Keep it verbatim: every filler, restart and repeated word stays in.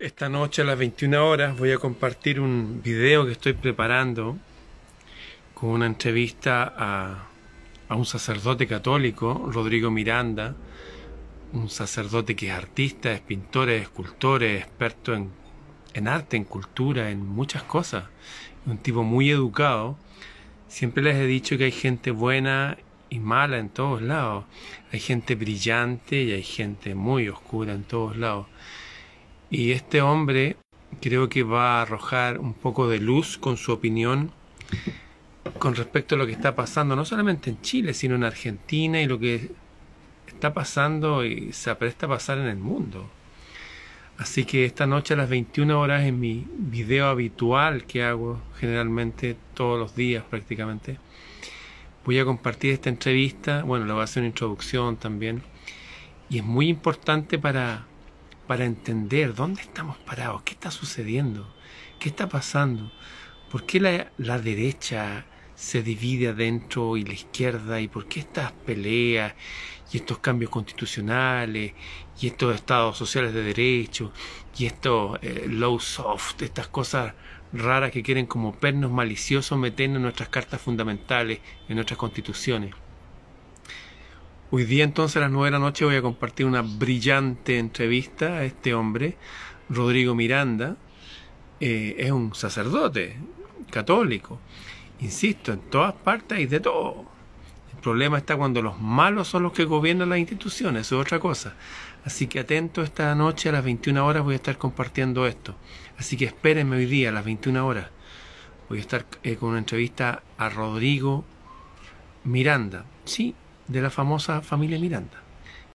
Esta noche a las veintiuna horas voy a compartir un video que estoy preparando con una entrevista a, a un sacerdote católico, Rodrigo Miranda, un sacerdote que es artista, es pintor, es escultor, es experto en, en arte, en cultura, en muchas cosas. Un tipo muy educado. Siempre les he dicho que hay gente buena y mala en todos lados. Hay gente brillante y hay gente muy oscura en todos lados. Y este hombre creo que va a arrojar un poco de luz con su opinión con respecto a lo que está pasando, no solamente en Chile, sino en Argentina y lo que está pasando y se apresta a pasar en el mundo. Así que esta noche a las veintiuna horas, en mi video habitual que hago generalmente todos los días prácticamente, voy a compartir esta entrevista. Bueno, le voy a hacer una introducción también. Y es muy importante para... para entender dónde estamos parados, qué está sucediendo, qué está pasando, por qué la, la derecha se divide adentro y la izquierda, y por qué estas peleas y estos cambios constitucionales y estos estados sociales de derecho y estos eh, low soft, estas cosas raras que quieren como pernos maliciosos meternos en nuestras cartas fundamentales, en nuestras constituciones. Hoy día entonces a las nueve de la noche voy a compartir una brillante entrevista a este hombre, Rodrigo Miranda. Eh, es un sacerdote católico. Insisto, en todas partes hay de todo. El problema está cuando los malos son los que gobiernan las instituciones, eso es otra cosa. Así que atento, esta noche a las veintiuna horas voy a estar compartiendo esto. Así que espérenme hoy día a las veintiuna horas. Voy a estar eh, con una entrevista a Rodrigo Miranda. Sí, de la famosa familia Miranda.